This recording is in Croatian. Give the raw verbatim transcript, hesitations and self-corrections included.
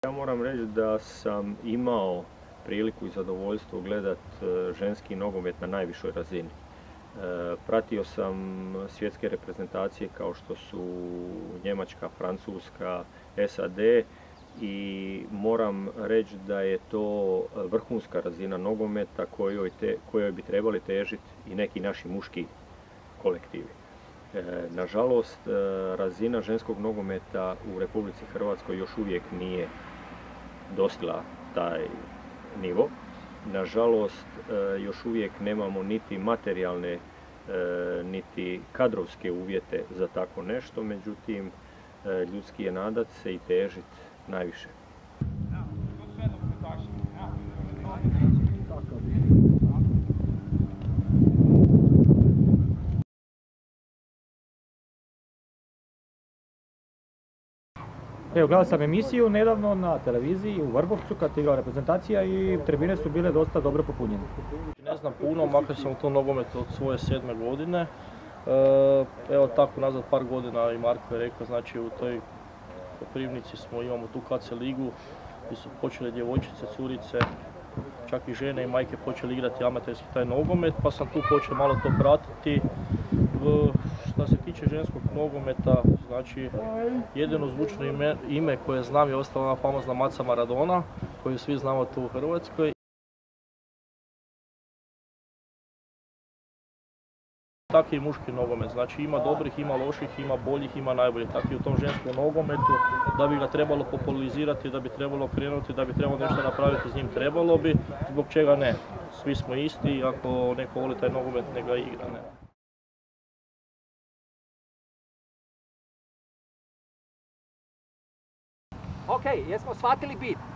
Ja moram reći da sam imao priliku i zadovoljstvo gledati ženski nogomet na najvišoj razini. Pratio sam svjetske reprezentacije kao što su Njemačka, Francuska, S A D i moram reći da je to vrhunska razina nogometa kojoj, te, kojoj bi trebali težiti i neki naši muški kolektivi. Nažalost, razina ženskog nogometa u Republici Hrvatskoj još uvijek nije dostigla taj nivo. Nažalost, još uvijek nemamo niti materijalne, niti kadrovske uvjete za tako nešto, međutim, ljudski je nadat se i težiti najviše. Evo, gledao sam emisiju nedavno na televiziji u Vrbovcu kad je igrala reprezentacija i tribine su bile dosta dobro popunjene. Ne znam puno, makar sam u tom nogometu od svoje sedme godine. Evo tako nazad par godina i Marko je rekao, znači u toj Koprivnici smo, imamo tu K C ligu gdje su počele djevojčice, curice, čak i žene i majke počeli igrati amaterski taj nogomet, pa sam tu počeo malo to pratiti. Što se tiče ženskog nogometa, znači jedino zvučno ime, ime koje znam je ostala ona famozna Maca Maradona, koju svi znamo tu u Hrvatskoj. Tako i muški nogomet, znači ima dobrih, ima loših, ima boljih, ima najboljih. Tako i u tom ženskom nogometu, da bi ga trebalo popularizirati, da bi trebalo krenuti, da bi trebalo nešto napraviti s njim, trebalo bi, zbog čega ne. Svi smo isti i ako neko voli taj nogomet, neka ga igra. Ne. Ok, jesmo shvatili bit?